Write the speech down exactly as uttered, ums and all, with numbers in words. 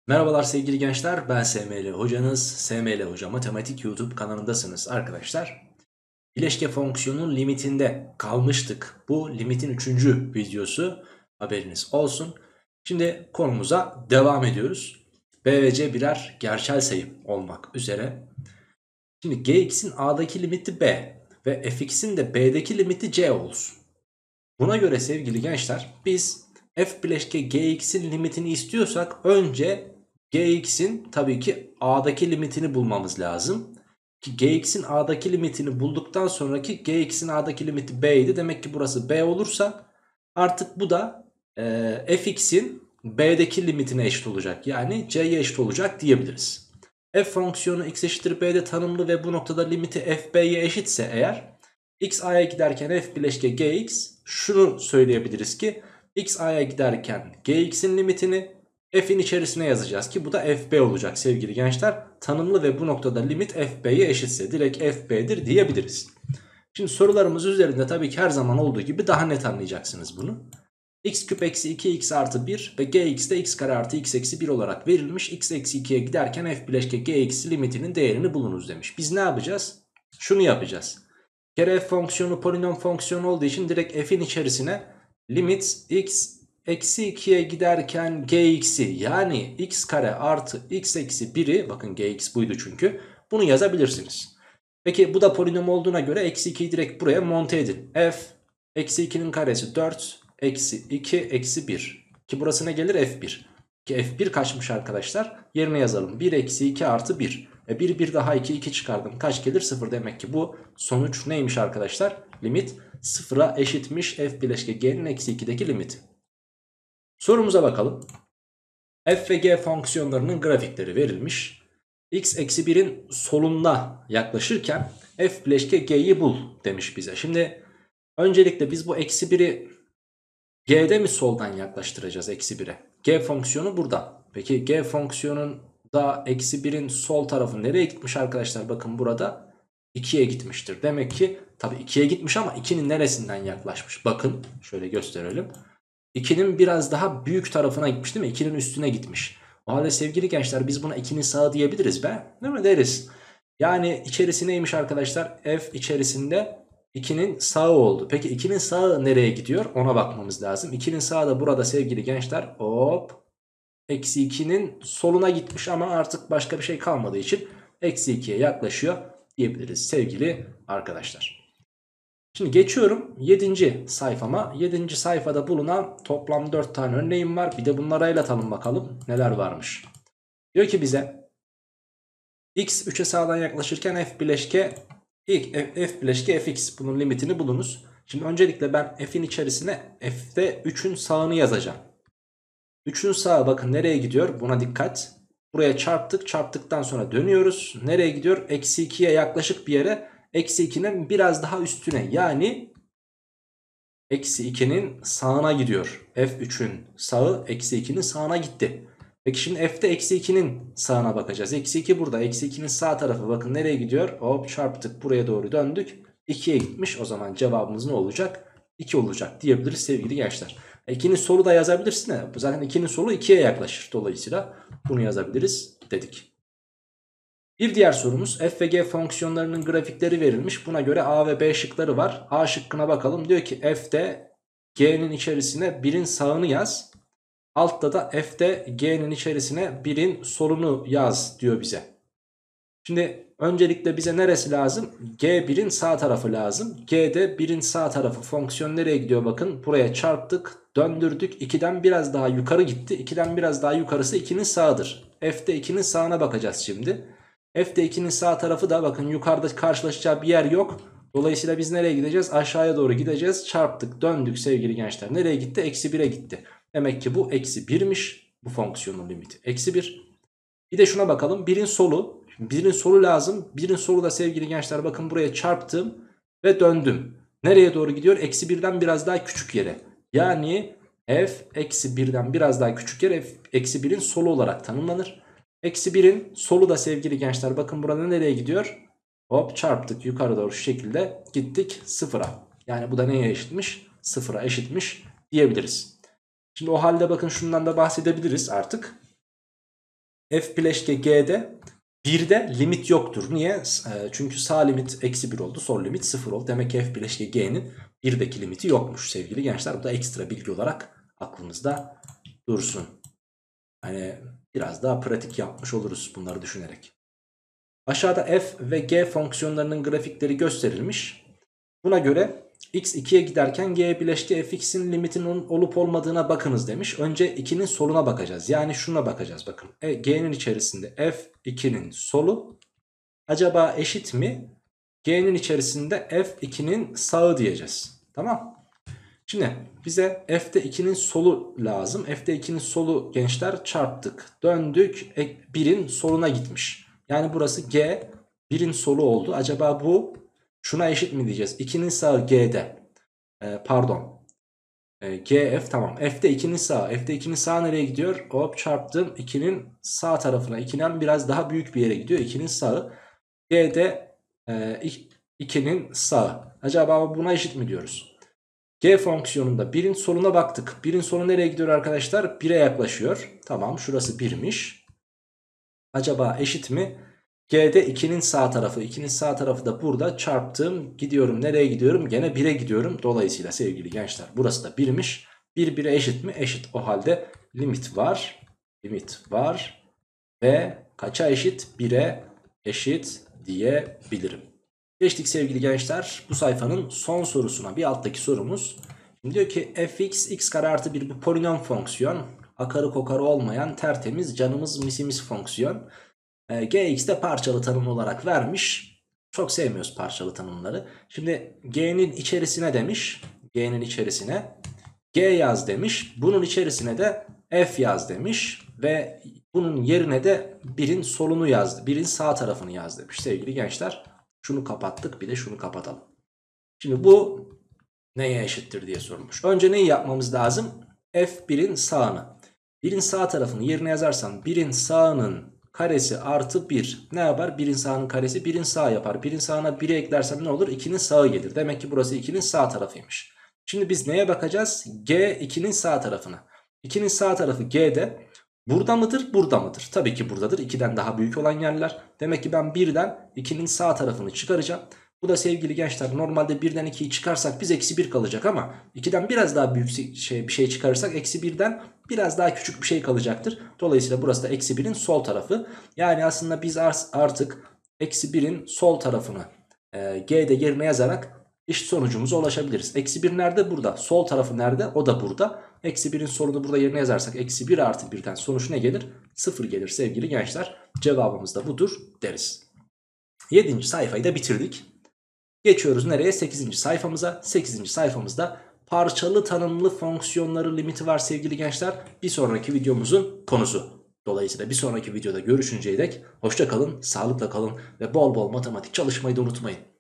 Merhabalar sevgili gençler, ben S M L hocanız. S M L Hoca Matematik YouTube kanalındasınız arkadaşlar. Bileşke fonksiyonun limitinde kalmıştık. Bu limitin üçüncü videosu, haberiniz olsun. Şimdi konumuza devam ediyoruz. B ve C birer gerçel sayı olmak üzere. Şimdi Gx'in A'daki limiti B ve Fx'in de B'deki limiti C olsun. Buna göre sevgili gençler biz f bileşke gx'in limitini istiyorsak önce gx'in tabii ki a'daki limitini bulmamız lazım. Ki gx'in a'daki limitini bulduktan sonraki gx'in a'daki limiti b'ydi. Demek ki burası b olursa artık bu da e, fx'in b'deki limitine eşit olacak. Yani c'ye eşit olacak diyebiliriz. F fonksiyonu x eşittir b'de tanımlı ve bu noktada limiti f b'ye eşitse eğer x a'ya giderken f bileşke gx, şunu söyleyebiliriz ki x a'ya giderken gx'in limitini f'in içerisine yazacağız ki bu da fb olacak sevgili gençler. Tanımlı ve bu noktada limit fb'ye eşitse direkt fb'dir diyebiliriz. Şimdi sorularımız üzerinde tabii ki her zaman olduğu gibi daha net anlayacaksınız bunu. X küp eksi iki x artı bir ve gx de x kare artı x eksi bir olarak verilmiş. X eksi ikiye giderken f bileşke gx limitinin değerini bulunuz demiş. Biz ne yapacağız? Şunu yapacağız. Kere f fonksiyonu polinom fonksiyonu olduğu için direkt f'in içerisine limit x eksi ikiye giderken gx'i, yani x kare artı x eksi biri, bakın gx buydu çünkü, bunu yazabilirsiniz. Peki bu da polinom olduğuna göre eksi ikiyi direkt buraya monte edin. F eksi ikinin karesi dört eksi iki eksi bir, ki burası ne gelir? f bir. Ki f bir kaçmış arkadaşlar? Yerine yazalım. bir eksi iki artı bir. E bir bir daha iki, iki çıkardım. Kaç gelir? sıfır. Demek ki bu sonuç neymiş arkadaşlar? Limit sıfıra eşitmiş f bileşke g'nin eksi ikideki limiti. Sorumuza bakalım. F ve g fonksiyonlarının grafikleri verilmiş. X eksi birin soluna yaklaşırken f bileşke g'yi bul demiş bize. Şimdi öncelikle biz bu eksi biri g'de mi soldan yaklaştıracağız eksi bire? G fonksiyonu burada. Peki g fonksiyonun da eksi birin sol tarafı nereye gitmiş arkadaşlar? Bakın burada ikiye gitmiştir. Demek ki tabii ikiye gitmiş ama ikinin neresinden yaklaşmış? Bakın şöyle gösterelim. ikinin biraz daha büyük tarafına gitmiş değil mi? ikinin üstüne gitmiş. O halde sevgili gençler biz buna ikinin sağı diyebiliriz be. Değil mi? Deriz. Yani içerisi neymiş arkadaşlar? F içerisinde ikinin sağı oldu. Peki ikinin sağı nereye gidiyor? Ona bakmamız lazım. ikinin sağı da burada sevgili gençler. Hop. Eksi ikinin soluna gitmiş ama artık başka bir şey kalmadığı için eksi ikiye yaklaşıyor diyebiliriz sevgili arkadaşlar. Şimdi geçiyorum yedinci sayfama. yedinci sayfada bulunan toplam dört tane örneğim var. Bir de bunlara el atalım bakalım neler varmış. Diyor ki bize x üçe sağdan yaklaşırken f bileşke ilk f bileşke fx, bunun limitini bulunuz. Şimdi öncelikle ben f'in içerisine f'de üçün sağını yazacağım. üçün sağı bakın nereye gidiyor? Buna dikkat. Buraya çarptık. Çarptıktan sonra dönüyoruz. Nereye gidiyor? Eksi ikiye yaklaşık bir yere. Eksi ikinin biraz daha üstüne. Yani eksi ikinin sağına gidiyor. f üçün sağı eksi ikinin sağına gitti. Peki şimdi f'de eksi ikinin sağına bakacağız. Eksi iki burada. Eksi ikinin sağ tarafı bakın nereye gidiyor? Hop çarptık. Buraya doğru döndük. ikiye gitmiş. O zaman cevabımız ne olacak? iki olacak diyebiliriz sevgili gençler. ikinin solu da yazabilirsin de. Zaten ikinin solu ikiye yaklaşır. Dolayısıyla bunu yazabiliriz dedik. Bir diğer sorumuz, f ve g fonksiyonlarının grafikleri verilmiş. Buna göre a ve b şıkları var. A şıkkına bakalım. Diyor ki f'de g'nin içerisine birin sağını yaz. Altta da f'de g'nin içerisine birin solunu yaz diyor bize. Şimdi öncelikle bize neresi lazım? G birin sağ tarafı lazım. G'de birin sağ tarafı, fonksiyon nereye gidiyor bakın. Buraya çarptık, döndürdük. ikiden biraz daha yukarı gitti. ikiden biraz daha yukarısı ikinin sağıdır. F'de ikinin sağına bakacağız şimdi. F'de ikinin sağ tarafı da bakın yukarıda karşılaşacağı bir yer yok. Dolayısıyla biz nereye gideceğiz? Aşağıya doğru gideceğiz. Çarptık, döndük sevgili gençler. Nereye gitti? Eksi bire gitti. Demek ki bu eksi birmiş. Bu fonksiyonun limiti eksi bir. Bir de şuna bakalım. Birin solu. Şimdi birin solu lazım. Birin solu da sevgili gençler bakın buraya çarptım ve döndüm. Nereye doğru gidiyor? Eksi birden biraz daha küçük yere. Yani f eksi birden biraz daha küçük yer f eksi birin solu olarak tanımlanır. Eksi birin solu da sevgili gençler bakın burada nereye gidiyor? Hop çarptık yukarı doğru şu şekilde gittik sıfıra. Yani bu da neye eşitmiş? Sıfıra eşitmiş diyebiliriz. Şimdi o halde bakın şundan da bahsedebiliriz artık. F bileşke G'de birde limit yoktur. Niye? E, çünkü sağ limit eksi bir oldu, sol limit sıfır oldu. Demek ki F bileşke G'nin birdeki limiti yokmuş sevgili gençler. Bu da ekstra bilgi olarak aklınızda dursun. Hani biraz daha pratik yapmış oluruz bunları düşünerek. Aşağıda f ve g fonksiyonlarının grafikleri gösterilmiş. Buna göre x ikiye giderken g bileşke fx'in limitinin olup olmadığına bakınız demiş. Önce ikinin soluna bakacağız. Yani şuna bakacağız bakın. E, g'nin içerisinde f ikinin solu acaba eşit mi? G'nin içerisinde f ikinin sağı diyeceğiz. Tamam. Şimdi bize f'de ikinin solu lazım. F'de ikinin solu gençler çarptık. Döndük. birin soluna gitmiş. Yani burası G birin solu oldu. Acaba bu şuna eşit mi diyeceğiz? ikinin sağı G'de. Ee, pardon. Ee, G F tamam. F'de ikinin sağı. F'de ikinin sağı nereye gidiyor? Hop çarptım. ikinin sağ tarafına. ikinin biraz daha büyük bir yere gidiyor. ikinin sağı. G'de e, ikinin sağı. Acaba buna eşit mi diyoruz? G fonksiyonunda birin soluna baktık. birin solu nereye gidiyor arkadaşlar? bire yaklaşıyor. Tamam şurası birmiş. Acaba eşit mi? G'de ikinin sağ tarafı. ikinin sağ tarafı da burada çarptım. Gidiyorum nereye gidiyorum? Gene bire gidiyorum. Dolayısıyla sevgili gençler burası da birmiş. bir bire eşit mi? Eşit. O halde limit var. Limit var. Ve kaça eşit? bire eşit diyebilirim. Geçtik sevgili gençler bu sayfanın son sorusuna. Bir alttaki sorumuz. Şimdi diyor ki fx x kare artı bir bu polinom fonksiyon. Akarı kokarı olmayan tertemiz canımız misimiz fonksiyon. E, gx'de parçalı tanım olarak vermiş. Çok sevmiyoruz parçalı tanımları. Şimdi g'nin içerisine demiş. G'nin içerisine g yaz demiş. Bunun içerisine de f yaz demiş. Ve bunun yerine de birin solunu yazdı. Birin sağ tarafını yaz demiş sevgili gençler. Şunu kapattık bir de şunu kapatalım. Şimdi bu neye eşittir diye sorulmuş. Önce neyi yapmamız lazım? f birin sağını. birin sağ tarafını yerine yazarsam birin sağının karesi artı bir. Ne yapar? birin sağının karesi birin sağ yapar. birin sağına biri eklersem ne olur? ikinin sağı gelir. Demek ki burası ikinin sağ tarafıymış. Şimdi biz neye bakacağız? G ikinin sağ tarafına. ikinin sağ tarafı G'de. Burada mıdır? Burada mıdır? Tabii ki buradadır. ikiden daha büyük olan yerler. Demek ki ben birden ikinin sağ tarafını çıkaracağım. Bu da sevgili gençler normalde birden ikiyi çıkarsak biz eksi bir kalacak ama ikiden biraz daha büyük şey, bir şey çıkarırsak eksi birden biraz daha küçük bir şey kalacaktır. Dolayısıyla burası da eksi birin sol tarafı. Yani aslında biz artık eksi birin sol tarafını e, G'de yerine yazarak eşit sonucumuza ulaşabiliriz. Eksi bir nerede? Burada. Sol tarafı nerede? O da burada. Eksi birin solunu burada yerine yazarsak eksi bir artı birden sonuç ne gelir? sıfır gelir sevgili gençler. Cevabımız da budur deriz. yedinci sayfayı da bitirdik. Geçiyoruz nereye? sekizinci sayfamıza. sekizinci sayfamızda parçalı tanımlı fonksiyonları limiti var sevgili gençler. Bir sonraki videomuzun konusu. Dolayısıyla bir sonraki videoda görüşünceye dek hoşça kalın, sağlıkla kalın ve bol bol matematik çalışmayı da unutmayın.